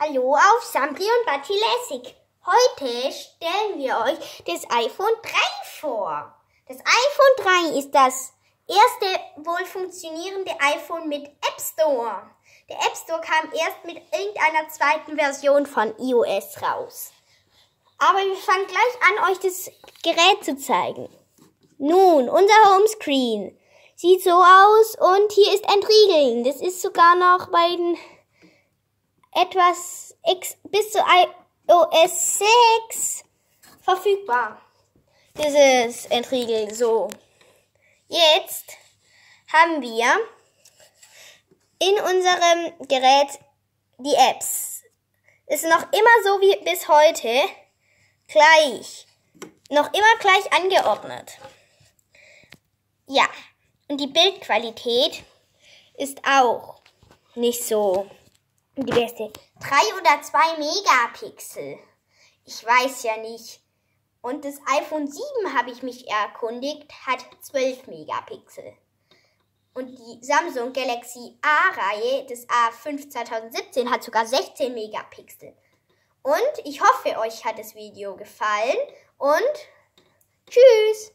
Hallo auf Sampri und Batti Lässig. Heute stellen wir euch das iPhone 3 vor. Das iPhone 3 ist das erste wohl funktionierende iPhone mit App Store. Der App Store kam erst mit irgendeiner zweiten Version von iOS raus. Aber wir fangen gleich an, euch das Gerät zu zeigen. Nun, unser Homescreen sieht so aus und hier ist Entriegeln. Das ist sogar noch bei den bis zu iOS 6 verfügbar. Dieses Entriegeln so. Jetzt haben wir in unserem Gerät die Apps. Ist noch immer so wie bis heute noch immer gleich angeordnet. Ja, und die Bildqualität ist auch nicht so die beste. 3 oder 2 Megapixel. Ich weiß ja nicht. Und das iPhone 7, habe ich mich erkundigt, hat 12 Megapixel. Und die Samsung Galaxy A-Reihe, das A5 2017, hat sogar 16 Megapixel. Und ich hoffe, euch hat das Video gefallen und tschüss!